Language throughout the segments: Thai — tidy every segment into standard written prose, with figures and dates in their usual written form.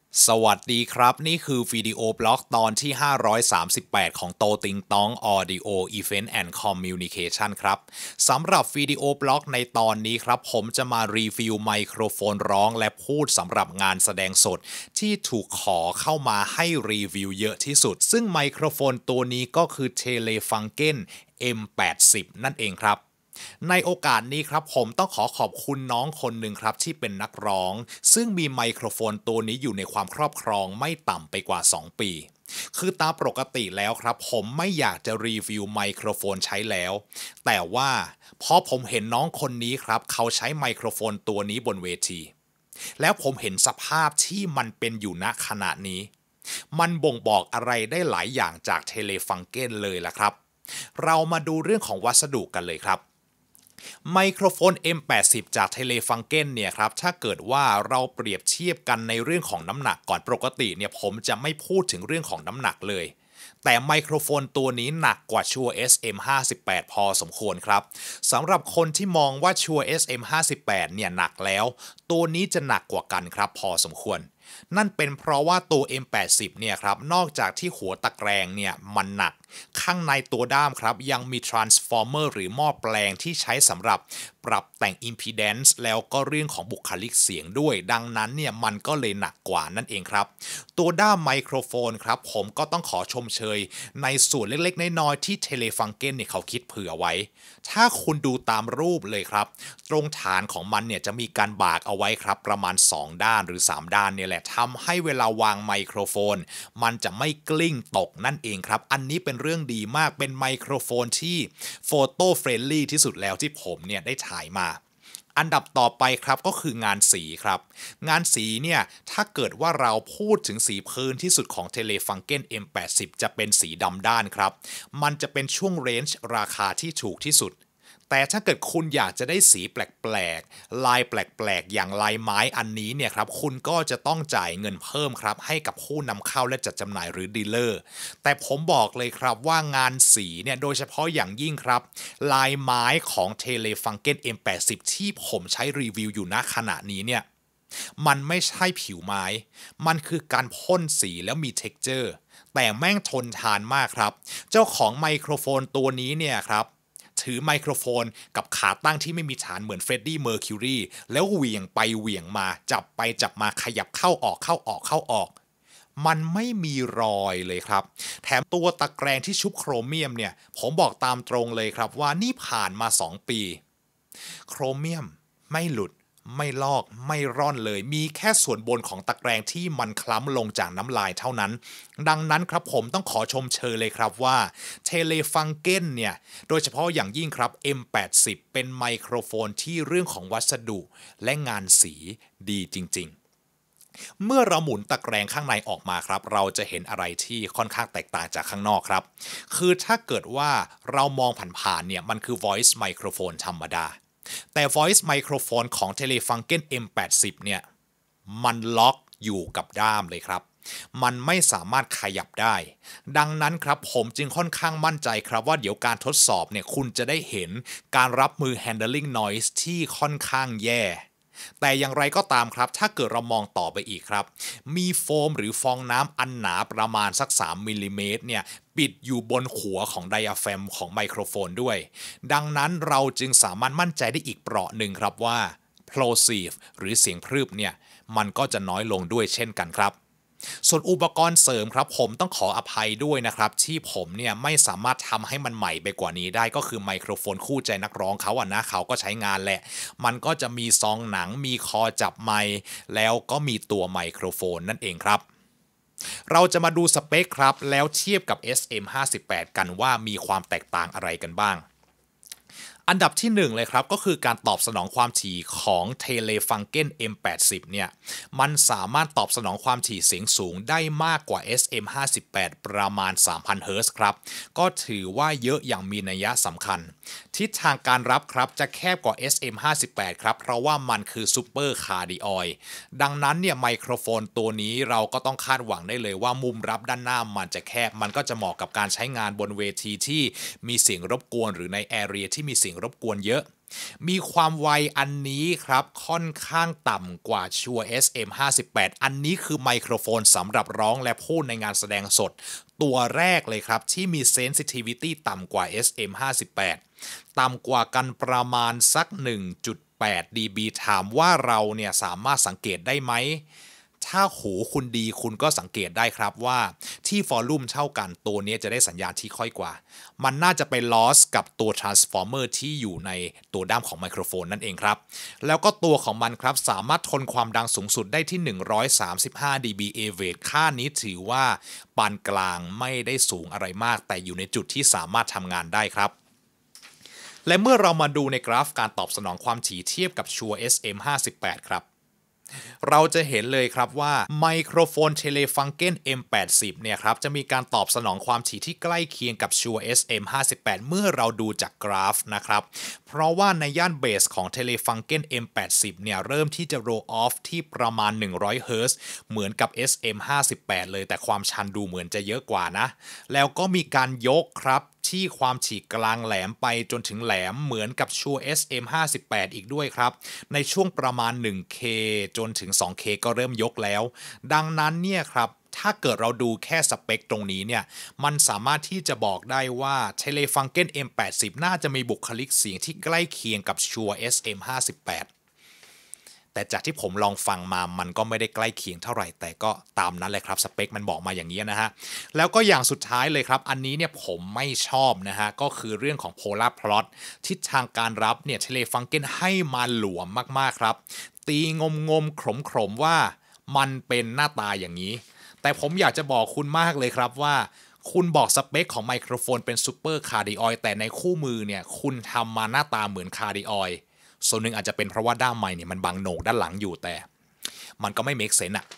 สวัสดีครับนี่คือวิดีโอบล็อกตอนที่538ของโตติงตอง Audio Event and Communication ครับสำหรับวิดีโอบล็อกในตอนนี้ครับผมจะมารีวิวไมโครโฟนร้องและพูดสำหรับงานแสดงสดที่ถูกขอเข้ามาให้รีวิวเยอะที่สุดซึ่งไมโครโฟนตัวนี้ก็คือ Telefunken M80 นั่นเองครับในโอกาสนี้ครับผมต้องขอบคุณน้องคนหนึ่งครับที่เป็นนักร้องซึ่งมีไมโครโฟนตัวนี้อยู่ในความครอบครองไม่ต่ำไปกว่า 2 ปีคือตามปกติแล้วครับผมไม่อยากจะรีวิวไมโครโฟนใช้แล้วแต่ว่าพอผมเห็นน้องคนนี้ครับเขาใช้ไมโครโฟนตัวนี้บนเวทีแล้วผมเห็นสภาพที่มันเป็นอยู่ณขณะนี้มันบ่งบอกอะไรได้หลายอย่างจากเทเลฟังเกนเลยล่ะครับเรามาดูเรื่องของวัสดุกันเลยครับไมโครโฟน M80 จาก Telefunken เนี่ยครับถ้าเกิดว่าเราเปรียบเทียบกันในเรื่องของน้ำหนักก่อนปกติเนี่ยผมจะไม่พูดถึงเรื่องของน้ำหนักเลยแต่ไมโครโฟนตัวนี้หนักกว่าชัว SM58 พอสมควรครับสำหรับคนที่มองว่าชัว SM58 เนี่ยหนักแล้วตัวนี้จะหนักกว่ากันครับพอสมควรนั่นเป็นเพราะว่าตัว M80 เนี่ยครับนอกจากที่หัวตะแกรงเนี่ยมันหนักข้างในตัวด้ามครับยังมี transformer หรือหม้อแปลงที่ใช้สำหรับปรับแต่ง impedance แล้วก็เรื่องของบุคลิกเสียงด้วยดังนั้นเนี่ยมันก็เลยหนักกว่านั่นเองครับตัวด้ามไมโครโฟนครับผมก็ต้องขอชมเชยในส่วนเล็กๆน้อยๆที่ Telefunken เนี่ยเขาคิดเผื่อไว้ถ้าคุณดูตามรูปเลยครับตรงฐานของมันเนี่ยจะมีการบากเอาไว้ครับประมาณ2ด้านหรือ3ด้านเนี่ยแหละทำให้เวลาวางไมโครโฟนมันจะไม่กลิ้งตกนั่นเองครับอันนี้เป็นเรื่องดีมากเป็นไมโครโฟนที่โฟโต้เฟรนลี่ที่สุดแล้วที่ผมเนี่ยได้ถ่ายมาอันดับต่อไปครับก็คืองานสีครับงานสีเนี่ยถ้าเกิดว่าเราพูดถึงสีพื้นที่สุดของ Telefunken M80 จะเป็นสีดำด้านครับมันจะเป็นช่วงเรนจ์ราคาที่ถูกที่สุดแต่ถ้าเกิดคุณอยากจะได้สีแปลกๆลายแปลกๆอย่างลายไม้อันนี้เนี่ยครับคุณก็จะต้องจ่ายเงินเพิ่มครับให้กับผู้นำเข้าและจัดจำหน่ายหรือดีลเลอร์แต่ผมบอกเลยครับว่างานสีเนี่ยโดยเฉพาะอย่างยิ่งครับลายไม้ของ Telefunken M80 ที่ผมใช้รีวิวอยู่ณขณะนี้เนี่ยมันไม่ใช่ผิวไม้มันคือการพ่นสีแล้วมี texture แต่แม่งทนทานมากครับเจ้าของไมโครโฟนตัวนี้เนี่ยครับถือไมโครโฟนกับขาตั้งที่ไม่มีฐานเหมือนเฟรดดี้เมอร์คิวรีแล้วเหวี่ยงไปเหวี่ยงมาจับไปจับมาขยับเข้าออกเข้าออกเข้าออกมันไม่มีรอยเลยครับแถมตัวตะแกรงที่ชุบโครเมียมเนี่ยผมบอกตามตรงเลยครับว่านี่ผ่านมา2 ปีโครเมียมไม่หลุดไม่ลอกไม่ร่อนเลยมีแค่ส่วนบนของตะแกรงที่มันคล้ำลงจากน้ำลายเท่านั้นดังนั้นครับผมต้องขอชมเชยเลยครับว่า Telefunken เนี่ยโดยเฉพาะอย่างยิ่งครับ M80 เป็นไมโครโฟนที่เรื่องของวัสดุและงานสีดีจริงๆเมื่อเราหมุนตะแกรงข้างในออกมาครับเราจะเห็นอะไรที่ค่อนข้างแตกต่างจากข้างนอกครับคือถ้าเกิดว่าเรามองผ่านๆเนี่ยมันคือ voice microphone ธรรมดาแต่ voice microphone ของ Telefunken M80 เนี่ยมันล็อกอยู่กับด้ามเลยครับมันไม่สามารถขยับได้ดังนั้นครับผมจึงค่อนข้างมั่นใจครับว่าเดี๋ยวการทดสอบเนี่ยคุณจะได้เห็นการรับมือ handling noise ที่ค่อนข้างแย่แต่อย่างไรก็ตามครับถ้าเกิดเรามองต่อไปอีกครับมีโฟมหรือฟองน้ำอันหนาประมาณสัก3มิลลิเมตรเนี่ยปิดอยู่บนหัวของไดอะแฟมของไมโครโฟนด้วยดังนั้นเราจึงสามารถมั่นใจได้อีกเปราะหนึ่งครับว่า plosive หรือเสียงพรึบเนี่ยมันก็จะน้อยลงด้วยเช่นกันครับส่วนอุปกรณ์เสริมครับผมต้องขออภัยด้วยนะครับที่ผมเนี่ยไม่สามารถทำให้มันใหม่ไปกว่านี้ได้ก็คือไมโครโฟนคู่ใจนักร้องเขาอะนะเขาก็ใช้งานแหละมันก็จะมีซองหนังมีคอจับไมค์แล้วก็มีตัวไมโครโฟนนั่นเองครับเราจะมาดูสเปคครับแล้วเทียบกับ SM58 กันว่ามีความแตกต่างอะไรกันบ้างอันดับที่1เลยครับก็คือการตอบสนองความถี่ของ Telefunken M80 เนี่ยมันสามารถตอบสนองความถี่เสียงสูงได้มากกว่า SM58 ประมาณ 3,000 เฮิรตซ์ครับก็ถือว่าเยอะอย่างมีนัยสำคัญทิศทางการรับครับจะแคบกว่า SM58 ครับเพราะว่ามันคือซูเปอร์คาร์ดิออยดังนั้นเนี่ยไมโครโฟนตัวนี้เราก็ต้องคาดหวังได้เลยว่ามุมรับด้านหน้ามันจะแคบมันก็จะเหมาะกับการใช้งานบนเวทีที่มีเสียงรบกวนหรือในแอเรียที่มีเสียงรบกวนเยอะมีความไวอันนี้ครับค่อนข้างต่ำกว่า Shure SM58 อันนี้คือไมโครโฟนสำหรับร้องและพูดในงานแสดงสดตัวแรกเลยครับที่มี sensitivity ต่ำกว่า SM58 ต่ำกว่ากันประมาณสัก 1.8 dB ถามว่าเราเนี่ยสามารถสังเกตได้ไหมถ้าหูคุณดีคุณก็สังเกตได้ครับว่าที่ฟอลลุ่มเท่ากันตัวนี้จะได้สัญญาณที่ค่อยกว่ามันน่าจะไป loss กับตัว transformer ที่อยู่ในตัวด้ามของไมโครโฟนนั่นเองครับแล้วก็ตัวของมันครับสามารถทนความดังสูงสุดได้ที่135 dB AV ค่านี้ถือว่าปานกลางไม่ได้สูงอะไรมากแต่อยู่ในจุดที่สามารถทำงานได้ครับและเมื่อเรามาดูในกราฟการตอบสนองความถี่เทียบกับ Shure SM58 ครับเราจะเห็นเลยครับว่าไมโครโฟน Telefunken M80 เนี่ยครับจะมีการตอบสนองความถี่ที่ใกล้เคียงกับ Shure SM58 เมื่อเราดูจากกราฟนะครับเพราะว่าในย่านเบสของ Telefunken M80 เนี่ยเริ่มที่จะ roll off ที่ประมาณ100 Hz เหมือนกับ SM58 เลยแต่ความชันดูเหมือนจะเยอะกว่านะแล้วก็มีการยกครับที่ความถี่กลางแหลมไปจนถึงแหลมเหมือนกับ Shure SM58 อีกด้วยครับในช่วงประมาณ 1K จนถึง 2K ก็เริ่มยกแล้วดังนั้นเนี่ยครับถ้าเกิดเราดูแค่สเปคตรงนี้เนี่ยมันสามารถที่จะบอกได้ว่า Telefunken M80 น่าจะมีบุคลิกเสียงที่ใกล้เคียงกับ Shure SM58แต่จากที่ผมลองฟังมามันก็ไม่ได้ใกล้เคียงเท่าไหร่แต่ก็ตามนั้นแหละครับสเปคมันบอกมาอย่างนี้นะฮะแล้วก็อย่างสุดท้ายเลยครับอันนี้เนี่ยผมไม่ชอบนะฮะก็คือเรื่องของ Polar Plot ทิศทางการรับเนี่ย Telefunken ให้มาหลวมมากๆครับตีงมขมว่ามันเป็นหน้าตาอย่างนี้แต่ผมอยากจะบอกคุณมากเลยครับว่าคุณบอกสเปคของไมโครโฟนเป็นซูเปอร์คาร์ดิออยแต่ในคู่มือเนี่ยคุณทำมาหน้าตาเหมือนคาร์ดิออยส่วนหนึ่งอาจจะเป็นเพราะว่าด้ามไมค์เนี่ยมันบังโหนกด้านหลังอยู่แต่มันก็ไม่เมคเซนส์อะ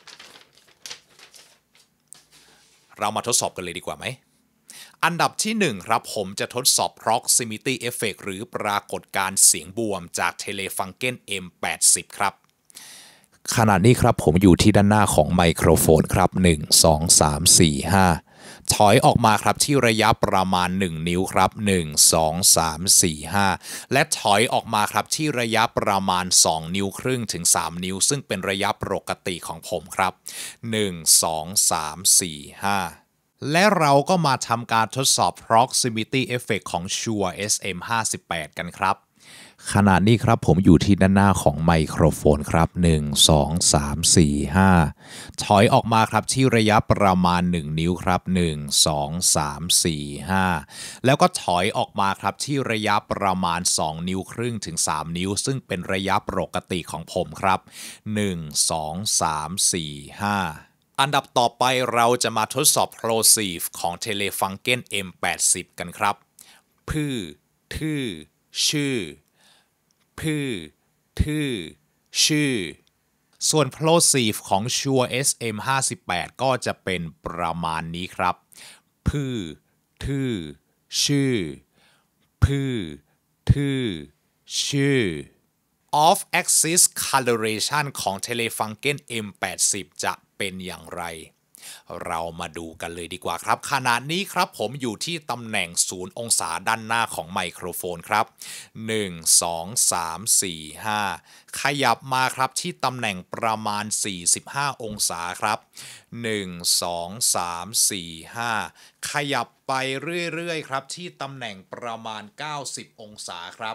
เรามาทดสอบกันเลยดีกว่าไหมอันดับที่1ครับผมจะทดสอบ proximity effect หรือปรากฏการณ์เสียงบวมจาก Telefunken M80 ครับขณะนี้ครับผมอยู่ที่ด้านหน้าของไมโครโฟนครับ1 2 3 4 5ถอยออกมาครับที่ระยะประมาณ1นิ้วครับ1 2 3 4 5และถอยออกมาครับที่ระยะประมาณ2นิ้วครึ่งถึง3นิ้วซึ่งเป็นระยะปกติของผมครับ1 2 3 4 5และเราก็มาทำการทดสอบ proximity effect ของ Shure SM58 กันครับขณะนี้ครับผมอยู่ที่ด้านหน้าของไมโครโฟนครับ1 2 3 4 5ถอยออกมาครับที่ระยะประมาณ1นิ้วครับ1 2 3 4 5แล้วก็ถอยออกมาครับที่ระยะประมาณ2นิ้วครึ่งถึง3นิ้วซึ่งเป็นระยะปกติของผมครับ1 2 3 4 5อันดับต่อไปเราจะมาทดสอบ plosive ของ Telefunken M80 กันครับพือทื่อชื่อพือทื่อชื่อส่วน plosive ของ Shure SM58 ก็จะเป็นประมาณนี้ครับพือทื่อชื่อพือทื่อชื่อ off axis coloration ของ Telefunken M80 จะเป็นอย่างไรเรามาดูกันเลยดีกว่าครับขณะนี้ครับผมอยู่ที่ตำแหน่ง0องศาด้านหน้าของไมโครโฟนครับ1 2 3 4 5ขยับมาครับที่ตำแหน่งประมาณ45องศาครับ1 2 3 4 5ขยับไปเรื่อยๆครับที่ตำแหน่งประมาณ90องศาครับ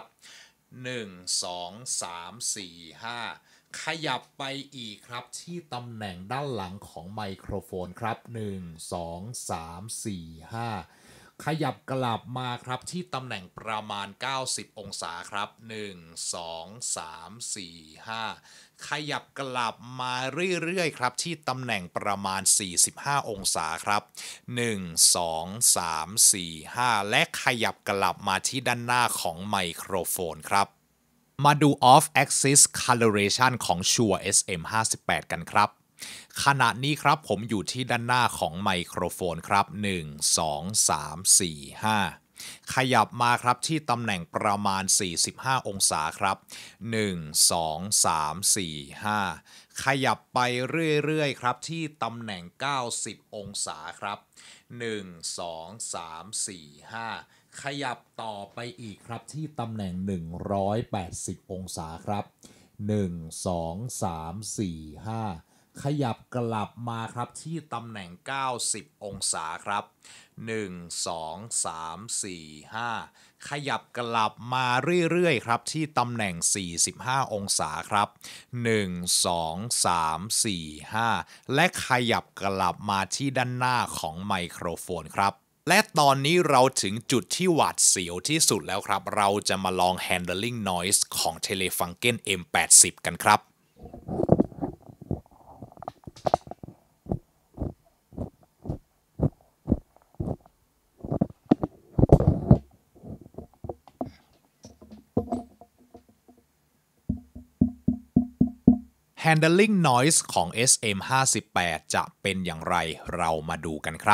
1 2 3 4 5ขยับไปอีกครับที่ตำแหน่งด้านหลังของไมโครโฟนครับ1 2 3 4 5ขยับกลับมาครับที่ตำแหน่งประมาณ90องศาครับ1 2 3 4 5ขยับกลับมาเรื่อยๆครับที่ตำแหน่งประมาณ45องศาครับ1 2 3 4 5และขยับกลับมาที่ด้านหน้าของไมโครโฟนครับมาดู off axis coloration ของ Shure SM58 กันครับขณะนี้ครับผมอยู่ที่ด้านหน้าของไมโครโฟนครับ1 2 3 4 5ขยับมาครับที่ตำแหน่งประมาณ45องศาครับ1 2 3 4 5ขยับไปเรื่อยๆครับที่ตำแหน่ง90องศาครับ1 2 3 4 5 ขยับต่อไปอีกครับที่ตำแหน่ง180องศาครับ1 2 3 4 5ขยับกลับมาครับที่ตำแหน่ง90องศาครับ1 2 3 4 5ขยับกลับมาเรื่อยๆครับที่ตำแหน่ง45องศาครับ1 2 3 4 5และขยับกลับมาที่ด้านหน้าของไมโครโฟนครับและตอนนี้เราถึงจุดที่หวาดเสียวที่สุดแล้วครับเราจะมาลอง handling noise ของ Telefunken M80 กันครับ Handling noise ของ SM58 จะเป็นอย่างไรเรามาดูกันครับ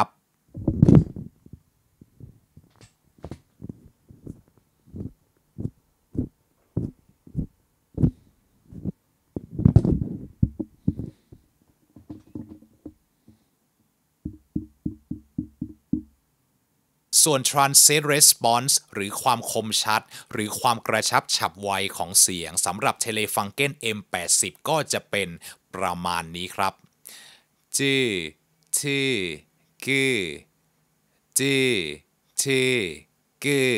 ส่วน Transient Response หรือความคมชัดหรือความกระชับฉับไวของเสียงสำหรับ Telefunken M80 ก็จะเป็นประมาณนี้ครับจื้อทื่อกือจื้อทื่อกือ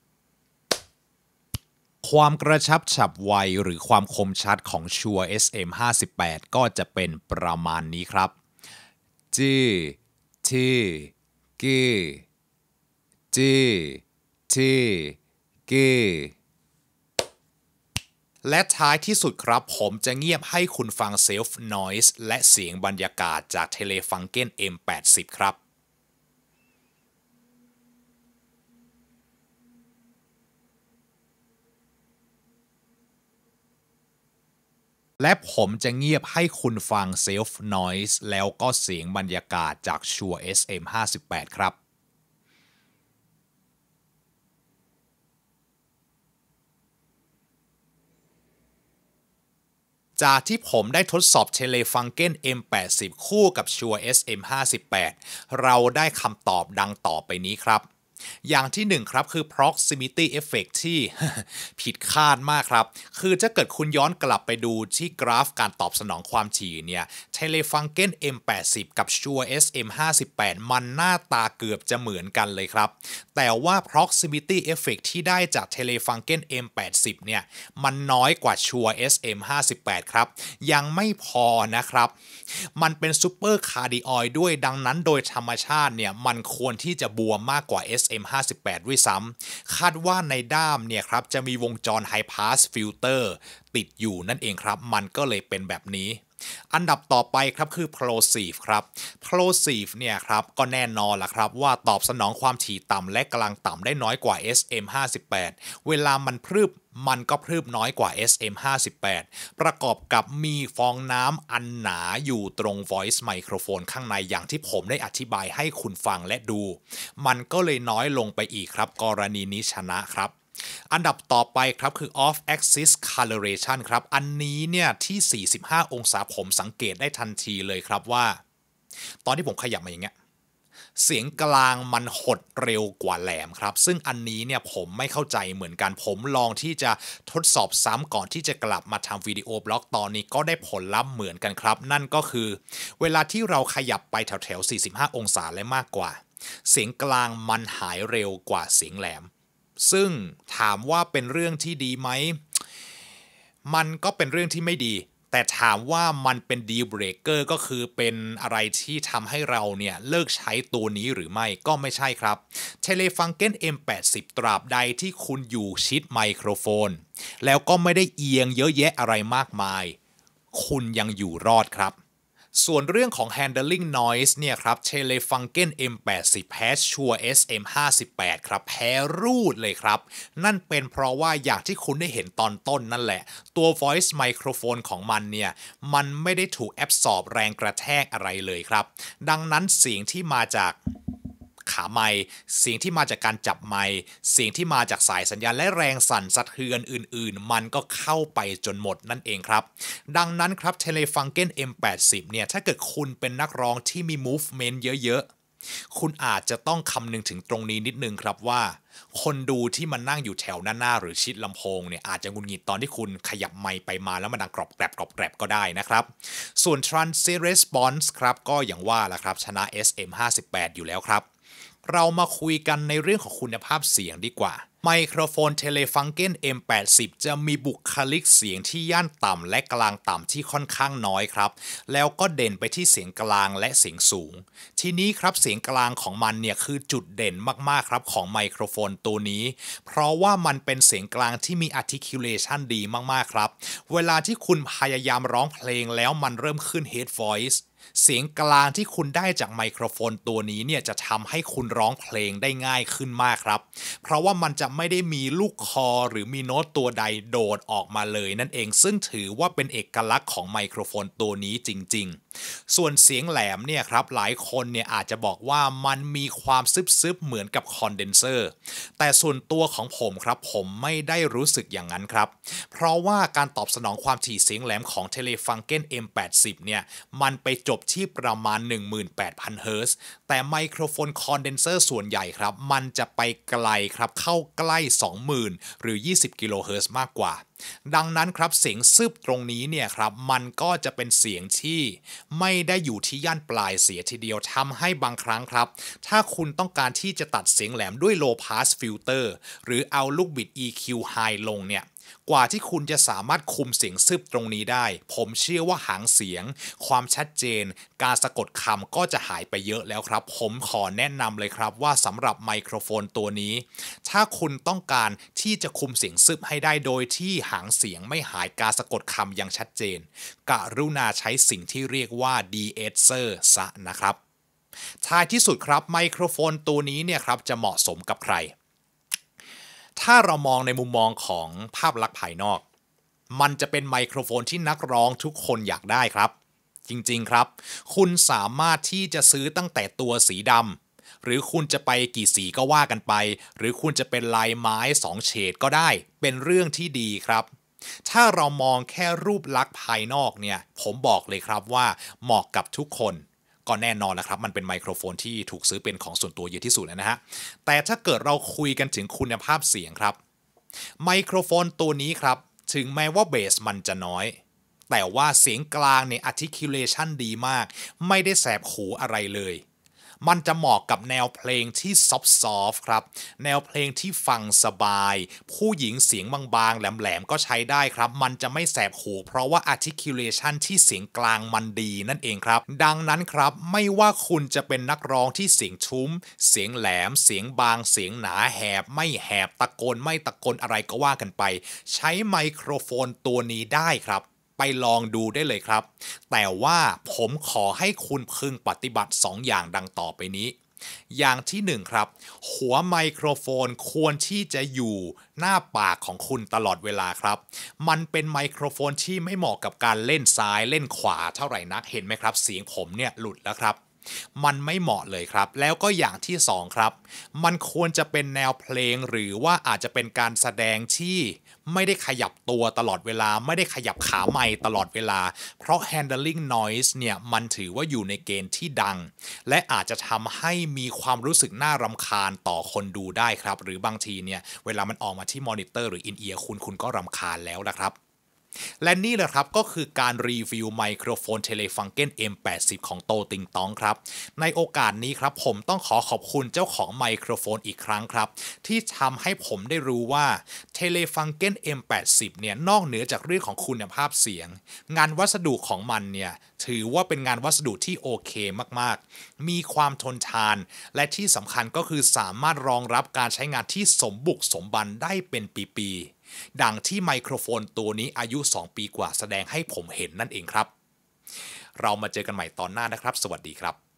ความกระชับฉับไวหรือความคมชัดของ Shure SM58 ก็จะเป็นประมาณนี้ครับจื้อทื่อกือจื้อทื่อกือและท้ายที่สุดครับผมจะเงียบให้คุณฟัง Self Noise และเสียงบรรยากาศจาก Telefunken M80 ครับและผมจะเงียบให้คุณฟัง Self Noise แล้วก็เสียงบรรยากาศจาก Shure SM58 ครับจากที่ผมได้ทดสอบ Telefunken M80 คู่กับ Shure SM58 เราได้คำตอบดังต่อไปนี้ครับอย่างที่1ครับคือ proximity effect ที่ ผิดคาดมากครับคือถ้าเกิดคุณย้อนกลับไปดูที่กราฟการตอบสนองความถี่เนี่ย Telefunken M80 กับ Shure SM58 มันหน้าตาเกือบจะเหมือนกันเลยครับแต่ว่า proximity effect ที่ได้จาก Telefunken M80 เนี่ยมันน้อยกว่า Shure SM58 ครับยังไม่พอนะครับมันเป็นซูเปอร์คาร์ดิออยด์ด้วยดังนั้นโดยธรรมชาติเนี่ยมันควรที่จะบวมมากกว่า SM58 ด้วยซ้ำคาดว่าในด้ามเนี่ยครับจะมีวงจร High Pass Filter ติดอยู่นั่นเองครับมันก็เลยเป็นแบบนี้อันดับต่อไปครับคือ plosive ครับ plosive เนี่ยครับก็แน่นอนล่ะครับว่าตอบสนองความถี่ต่ำและกลางต่ำได้น้อยกว่า SM58 เวลามันพรึบมันก็พรึบน้อยกว่า SM58 ประกอบกับมีฟองน้ำอันหนาอยู่ตรง voice microphone ข้างในอย่างที่ผมได้อธิบายให้คุณฟังและดูมันก็เลยน้อยลงไปอีกครับกรณีนี้ชนะครับอันดับต่อไปครับคือ off axis coloration ครับอันนี้เนี่ยที่45องศาผมสังเกตได้ทันทีเลยครับว่าตอนที่ผมขยับมาอย่างเงี้ยเสียงกลางมันหดเร็วกว่าแหลมครับซึ่งอันนี้เนี่ยผมไม่เข้าใจเหมือนกันผมลองที่จะทดสอบซ้ำก่อนที่จะกลับมาทำวิดีโอบล็อกตอนนี้ก็ได้ผลลัพธ์เหมือนกันครับนั่นก็คือเวลาที่เราขยับไปแถวๆ45องศาและมากกว่าเสียงกลางมันหายเร็วกว่าเสียงแหลมซึ่งถามว่าเป็นเรื่องที่ดีไหมมันก็เป็นเรื่องที่ไม่ดีแต่ถามว่ามันเป็นดีลเบรกเกอร์ก็คือเป็นอะไรที่ทำให้เราเนี่ยเลิกใช้ตัวนี้หรือไม่ก็ไม่ใช่ครับ Telefunken M80 ตราบใดที่คุณอยู่ชิดไมโครโฟนแล้วก็ไม่ได้เอียงเยอะแยะอะไรมากมายคุณยังอยู่รอดครับส่วนเรื่องของ handling noise เนี่ยครับ Telefunken M80 แพ้ Shure SM58 ครับแพ้รูดเลยครับนั่นเป็นเพราะว่าอย่างที่คุณได้เห็นตอนต้นนั่นแหละตัว voice microphone ของมันเนี่ยมันไม่ได้ถูก absorb แรงกระแทกอะไรเลยครับดังนั้นเสียงที่มาจากขาไมค์เสียงที่มาจากการจับไมค์เสียงที่มาจากสายสัญญาณและแรงสั่นสะเทือนอื่นๆมันก็เข้าไปจนหมดนั่นเองครับดังนั้นครับ Telefunken M80 เนี่ยถ้าเกิดคุณเป็นนักร้องที่มี movement เยอะคุณอาจจะต้องคำนึงถึงตรงนี้นิดนึงครับว่าคนดูที่มันนั่งอยู่แถวหน้าหรือชิดลำโพงเนี่ยอาจจะหงุดหงิดตอนที่คุณขยับไมค์ไปมาแล้วมันดังกรอบแกรบกรอบแกรบก็ได้นะครับส่วน Transit Response ครับก็อย่างว่าละครับชนะ SM58 อยู่แล้วครับเรามาคุยกันในเรื่องของคุณภาพเสียงดีกว่าไมโครโฟน Telefunken M80 จะมีบุคลิกเสียงที่ย่านต่ำและกลางต่ำที่ค่อนข้างน้อยครับแล้วก็เด่นไปที่เสียงกลางและเสียงสูงทีนี้ครับเสียงกลางของมันเนี่ยคือจุดเด่นมากๆครับของไมโครโฟนตัวนี้เพราะว่ามันเป็นเสียงกลางที่มี articulation ดีมากๆครับเวลาที่คุณพยายามร้องเพลงแล้วมันเริ่มขึ้น head voiceเสียงกลางที่คุณได้จากไมโครโฟนตัวนี้เนี่ยจะทำให้คุณร้องเพลงได้ง่ายขึ้นมากครับเพราะว่ามันจะไม่ได้มีลูกคอหรือมีโน้ตตัวใดโดดออกมาเลยนั่นเองซึ่งถือว่าเป็นเอกลักษณ์ของไมโครโฟนตัวนี้จริงๆส่วนเสียงแหลมเนี่ยครับหลายคนเนี่ยอาจจะบอกว่ามันมีความซึบๆเหมือนกับคอนเดนเซอร์แต่ส่วนตัวของผมครับผมไม่ได้รู้สึกอย่างนั้นครับเพราะว่าการตอบสนองความถี่เสียงแหลมของ Telefunken M80 เนี่ยมันไปจบที่ประมาณ 18,000 เฮิรตซ์แต่ไมโครโฟนคอนเดนเซอร์ส่วนใหญ่ครับมันจะไปไกลครับเข้าใกล้ 20,000 หรือ 20 กิโลเฮิรตซ์มากกว่าดังนั้นครับเสียงซึบตรงนี้เนี่ยครับมันก็จะเป็นเสียงที่ไม่ได้อยู่ที่ย่านปลายเสียทีเดียวทำให้บางครั้งครับถ้าคุณต้องการที่จะตัดเสียงแหลมด้วย low pass filter หรือเอาลูกบิด EQ high ลงเนี่ยกว่าที่คุณจะสามารถคุมเสียงซึบตรงนี้ได้ผมเชื่อว่าหางเสียงความชัดเจนการสะกดคำก็จะหายไปเยอะแล้วครับผมขอแนะนำเลยครับว่าสำหรับไมโครโฟนตัวนี้ถ้าคุณต้องการที่จะคุมเสียงซึบให้ได้โดยที่หางเสียงไม่หายการสะกดคำอย่างชัดเจนกรุณาใช้สิ่งที่เรียกว่า de-esser ซะนะครับท้ายที่สุดครับไมโครโฟนตัวนี้เนี่ยครับจะเหมาะสมกับใครถ้าเรามองในมุมมองของภาพลักษณ์ภายนอกมันจะเป็นไมโครโฟนที่นักร้องทุกคนอยากได้ครับจริงๆครับคุณสามารถที่จะซื้อตั้งแต่ตัวสีดำหรือคุณจะไปกี่สีก็ว่ากันไปหรือคุณจะเป็นลายไม้2เฉดก็ได้เป็นเรื่องที่ดีครับถ้าเรามองแค่รูปลักษณ์ภายนอกเนี่ยผมบอกเลยครับว่าเหมาะกับทุกคนก็แน่นอนแหละครับมันเป็นไมโครโฟนที่ถูกซื้อเป็นของส่วนตัวเยอะที่สุดนะฮะแต่ถ้าเกิดเราคุยกันถึงคุณภาพเสียงครับไมโครโฟนตัวนี้ครับถึงแม้ว่าเบสมันจะน้อยแต่ว่าเสียงกลางเนี่ย articulation ดีมากไม่ได้แสบหูอะไรเลยมันจะเหมาะกับแนวเพลงที่ซอฟต์ๆครับแนวเพลงที่ฟังสบายผู้หญิงเสียงบางๆแหลมๆก็ใช้ได้ครับมันจะไม่แสบหูเพราะว่า articulation ที่เสียงกลางมันดีนั่นเองครับดังนั้นครับไม่ว่าคุณจะเป็นนักร้องที่เสียงทุ้มเสียงแหลมเสียงบางเสียงหนาแหบไม่แหบตะโกนไม่ตะโกนอะไรก็ว่ากันไปใช้ไมโครโฟนตัวนี้ได้ครับไปลองดูได้เลยครับแต่ว่าผมขอให้คุณพึงปฏิบัติ2อย่างดังต่อไปนี้อย่างที่1ครับหัวไมโครโฟนควรที่จะอยู่หน้าปากของคุณตลอดเวลาครับมันเป็นไมโครโฟนที่ไม่เหมาะกับการเล่นซ้ายเล่นขวาเท่าไหร่นักเห็นไหมครับเสียงผมเนี่ยหลุดแล้วครับมันไม่เหมาะเลยครับแล้วก็อย่างที่2ครับมันควรจะเป็นแนวเพลงหรือว่าอาจจะเป็นการแสดงที่ไม่ได้ขยับตัวตลอดเวลาไม่ได้ขยับขาไมค์ตลอดเวลาเพราะ handling noise เนี่ยมันถือว่าอยู่ในเกณฑ์ที่ดังและอาจจะทำให้มีความรู้สึกน่ารำคาญต่อคนดูได้ครับหรือบางทีเนี่ยเวลามันออกมาที่มอนิเตอร์หรือ in ear คุณก็รำคาญแล้วนะครับและนี่แหละครับก็คือการรีวิวไมโครโฟน Telefunken M80 ของโตติงต้องครับในโอกาสนี้ครับผมต้องขอบคุณเจ้าของไมโครโฟนอีกครั้งครับที่ทำให้ผมได้รู้ว่า Telefunken M80 เนี่ยนอกเหนือจากเรื่องของคุณภาพเสียงงานวัสดุของมันเนี่ยถือว่าเป็นงานวัสดุที่โอเคมากๆมีความทนทานและที่สำคัญก็คือสามารถรองรับการใช้งานที่สมบุกสมบันได้เป็นปีๆดังที่ไมโครโฟนตัวนี้อายุ2ปีกว่าแสดงให้ผมเห็นนั่นเองครับเรามาเจอกันใหม่ตอนหน้านะครับสวัสดีครับ